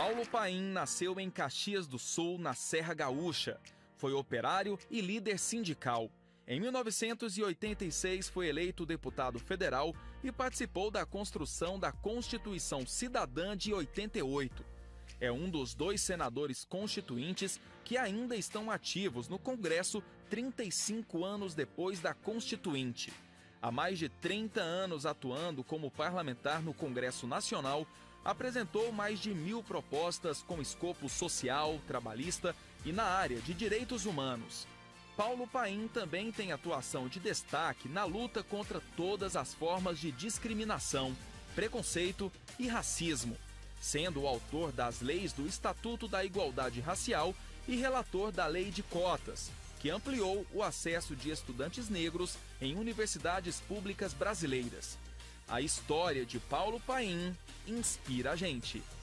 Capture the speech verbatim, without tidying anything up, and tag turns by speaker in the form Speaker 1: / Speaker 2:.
Speaker 1: Paulo Paim nasceu em Caxias do Sul, na Serra Gaúcha. Foi operário e líder sindical. Em mil novecentos e oitenta e seis foi eleito deputado federal e participou da construção da Constituição Cidadã de oitenta e oito. É um dos dois senadores constituintes que ainda estão ativos no Congresso trinta e cinco anos depois da Constituinte. Há mais de trinta anos atuando como parlamentar no Congresso Nacional, apresentou mais de mil propostas com escopo social, trabalhista e na área de direitos humanos. Paulo Paim também tem atuação de destaque na luta contra todas as formas de discriminação, preconceito e racismo, sendo o autor das leis do Estatuto da Igualdade Racial e relator da Lei de Cotas, que ampliou o acesso de estudantes negros em universidades públicas brasileiras. A história de Paulo Paim inspira a gente.